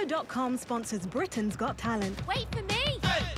Bravo.com sponsors Britain's Got Talent. Wait for me! Hey!